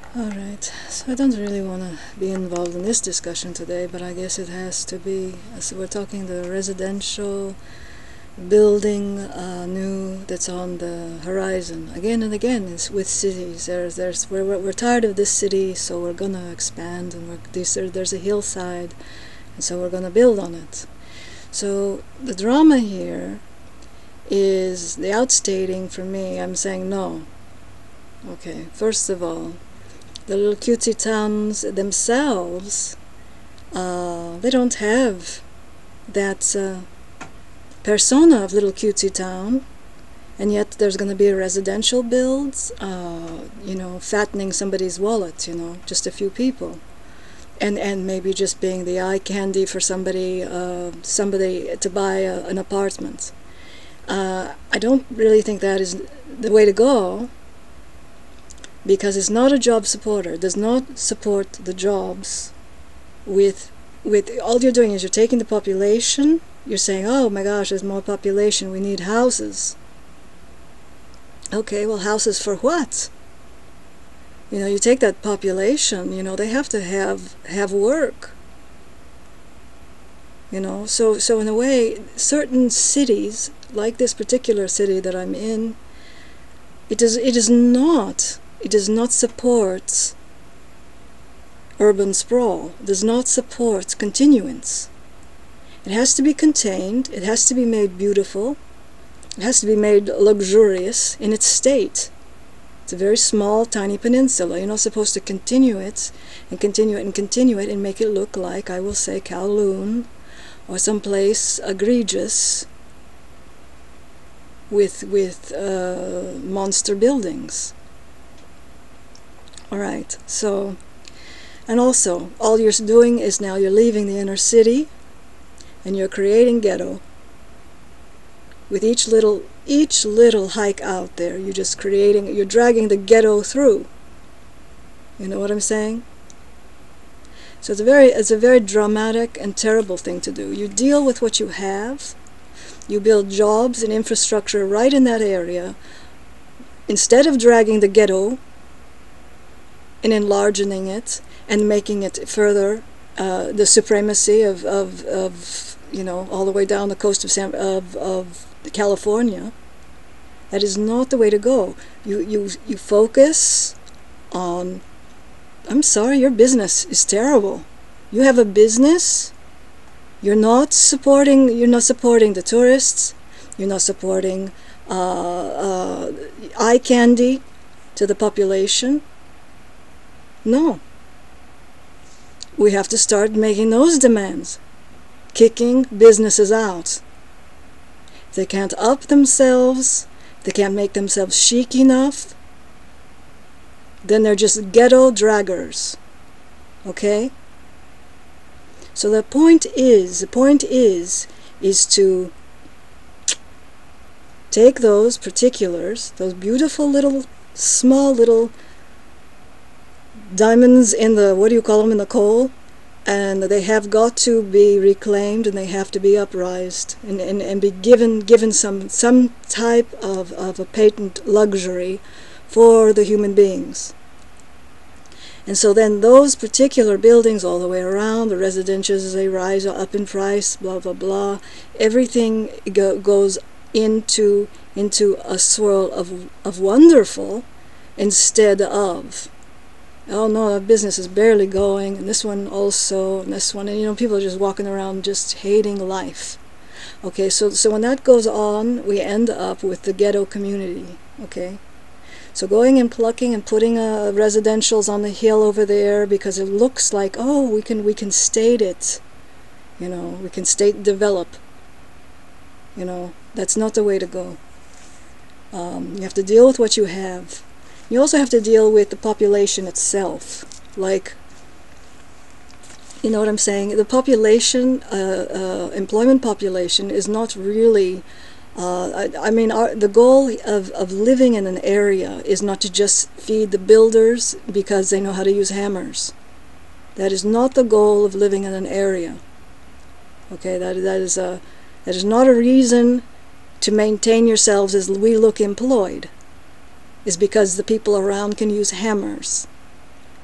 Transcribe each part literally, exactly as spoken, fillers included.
Alright, so I don't really want to be involved in this discussion today, but I guess it has to be. So we're talking the residential building uh, new that's on the horizon again and again. It's with cities. There's, there's, we're, we're tired of this city, so we're gonna expand, and we're, there's, there's a hillside, and so we're gonna build on it. So the drama here is the outstating for me. I'm saying no. Okay, first of all, the little cutesy towns themselves, uh, they don't have that uh, persona of little cutesy town, and yet there's going to be a residential builds, uh, you know, fattening somebody's wallet, you know, just a few people, and and maybe just being the eye candy for somebody, uh, somebody to buy a, an apartment. Uh, I don't really think that is the way to go, because it's not a job supporter. It does not support the jobs. With with all you're doing is you're taking the population. You're saying, oh my gosh, there's more population, we need houses. Okay, well, houses for what? You know, you take that population, you know, they have to have have work. You know, so so in a way, certain cities, like this particular city that I'm in, it does it is not it does not support urban sprawl. It does not support continuance. It has to be contained, it has to be made beautiful, it has to be made luxurious in its state. It's a very small, tiny peninsula. You're not supposed to continue it, and continue it, and continue it, and make it look like, I will say, Kowloon, or someplace egregious with, with uh, monster buildings. Alright, so, and also, all you're doing is now you're leaving the inner city, and you're creating ghetto. With each little each little hike out there, you're just creating, you're dragging the ghetto through. You know what I'm saying? So it's a very it's a very dramatic and terrible thing to do. You deal with what you have. You build jobs and infrastructure right in that area, instead of dragging the ghetto and enlarging it and making it further uh, the supremacy of, of, of you know, all the way down the coast of San, of, of California. That is not the way to go. You, you, you focus on, I'm sorry, your business is terrible. You have a business, you're not supporting, you're not supporting the tourists, you're not supporting uh, uh, eye candy to the population. No. We have to start making those demands. Kicking businesses out. They can't up themselves, they can't make themselves chic enough, then they're just ghetto draggers. Okay? So the point is, the point is, is to take those particulars, those beautiful little, small little diamonds in the, what do you call them, in the coal, and they have got to be reclaimed, and they have to be uprised, and, and, and be given given some some type of, of a patent luxury for the human beings. And so then those particular buildings all the way around, the residentials, they rise up in price, blah blah blah, everything go, goes into into a swirl of, of wonderful, instead of, oh no, that business is barely going, and this one also, and this one, and you know, people are just walking around just hating life. Okay, so so when that goes on, we end up with the ghetto community. Okay, so going and plucking and putting uh, residentials on the hill over there because it looks like, oh, we can we can state it, you know, we can state develop. You know, that's not the way to go. Um, you have to deal with what you have. You also have to deal with the population itself. Like, you know what I'm saying? The population, uh, uh, employment population, is not really, uh, I, I mean, our, the goal of, of living in an area is not to just feed the builders because they know how to use hammers. That is not the goal of living in an area. Okay, that, that, is, a, that is not a reason to maintain yourselves as we look employed. Is because the people around can use hammers.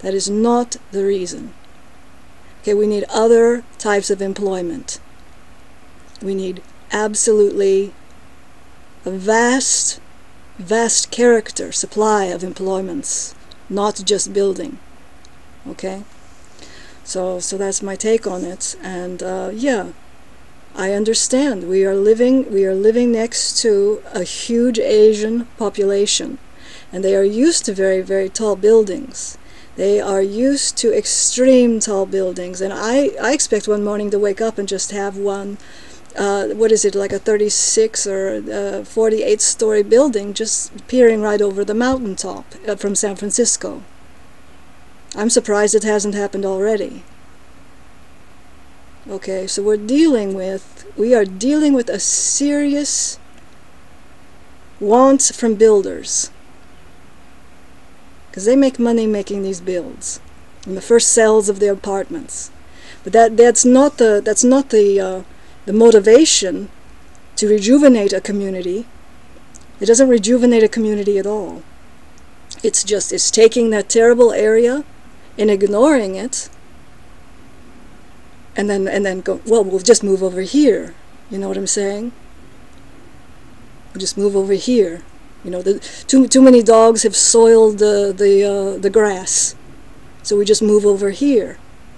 That is not the reason. Okay, we need other types of employment. We need absolutely a vast, vast character supply of employments, not just building. Okay? So, so that's my take on it. And uh, yeah, I understand. We are living, we are living next to a huge Asian population, and they are used to very, very tall buildings. They are used to extreme tall buildings, and I, I expect one morning to wake up and just have one, uh, what is it, like a thirty-six or uh, forty-eight story building just peering right over the mountaintop uh, from San Francisco. I'm surprised it hasn't happened already. Okay, so we're dealing with, we are dealing with a serious want from builders. Because they make money making these builds, in the first sales of their apartments. But that that's not the that's not the uh, the motivation to rejuvenate a community. It doesn't rejuvenate a community at all. It's just it's taking that terrible area and ignoring it, and then and then go, well, we'll just move over here. You know what I'm saying? We'll just move over here. You know, the, too too many dogs have soiled the the uh, the grass, so we just move over here.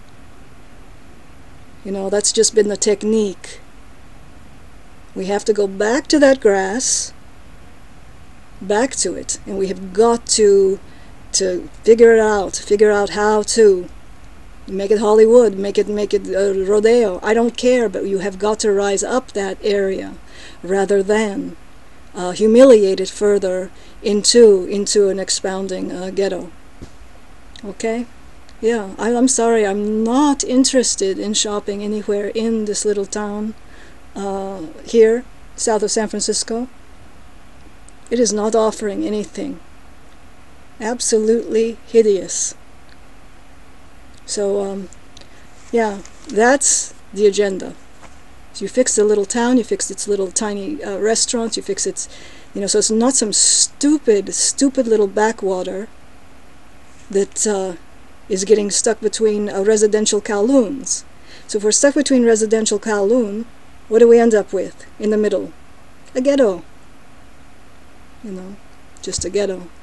You know, that's just been the technique. We have to go back to that grass, back to it, and we have got to to figure it out. Figure out how to make it Hollywood, make it make it uh, rodeo. I don't care, but you have got to rise up that area rather than Uh, humiliate it further into into an expounding uh, ghetto. Okay? Yeah, I, I'm sorry, I'm not interested in shopping anywhere in this little town uh, here, south of San Francisco. It is not offering anything. Absolutely hideous. So, um, yeah, that's the agenda. So you fix the little town, you fix its little tiny uh, restaurants, you fix its, you know, so it's not some stupid, stupid little backwater that uh, is getting stuck between uh, residential Kowloons. So if we're stuck between residential Kowloon, what do we end up with in the middle? A ghetto. You know, just a ghetto.